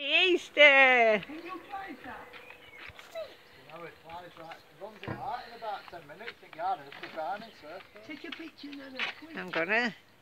Easter! Can you play that? You know it flies right, runs it out in about 10 minutes. I think you are in the garden, sir. Take a picture then. I'm gonna.